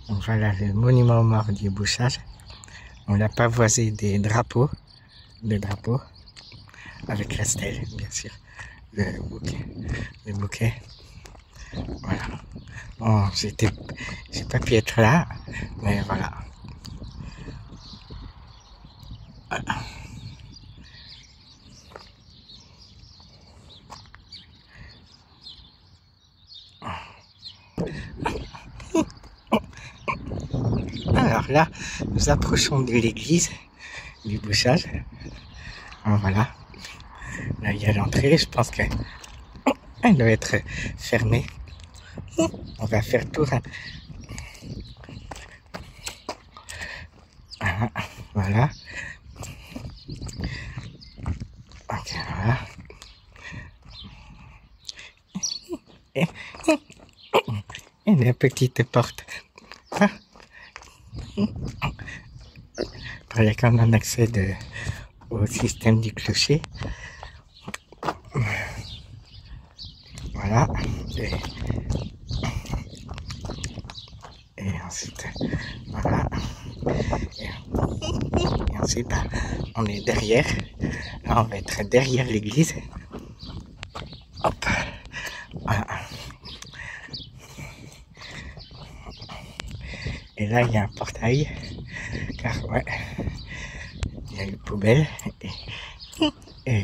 Donc voilà le monument aux morts du Bouchage. On l'a pavoisé des drapeaux, avec la stèle, bien sûr, le bouquet. Voilà. Bon, j'ai pas pu être là, mais voilà. Alors là, nous approchons de l'église du Bouchage. Alors voilà. Là, il y a l'entrée. Je pense qu'elle doit être fermée. On va faire le tour. Voilà. Ok, voilà. Et la petite porte. Il y a quand même un accès au système du clocher. Voilà. Et ensuite, voilà. Et ensuite, on est derrière. Là, on va être derrière l'église. Hop. Voilà. Et là, il y a un portail. Car, ouais, il y a une poubelle. Et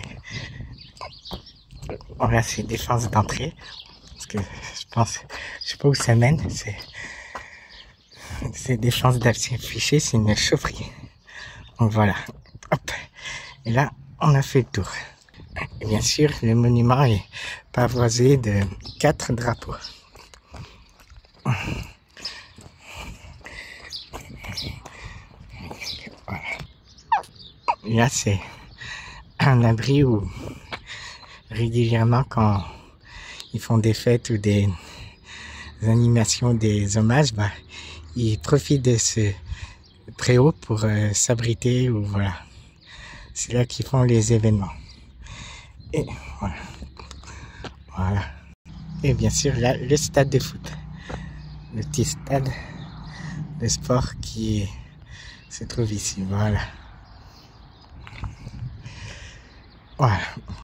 voilà, c'est défense d'entrée. Parce que je sais pas où ça mène. C'est défense d'afficher, c'est une chaufferie. Donc voilà. Hop. Et là, on a fait le tour. Et bien sûr, le monument est pavoisé de 4 drapeaux. Voilà. Et là, c'est un abri où régulièrement, quand ils font des fêtes ou des animations, des hommages, ils profitent de ce préau pour s'abriter ou voilà. C'est là qu'ils font les événements. Et voilà. Voilà. Et bien sûr, là, le stade de foot. Le petit stade de sport qui se trouve ici. Voilà. Voilà.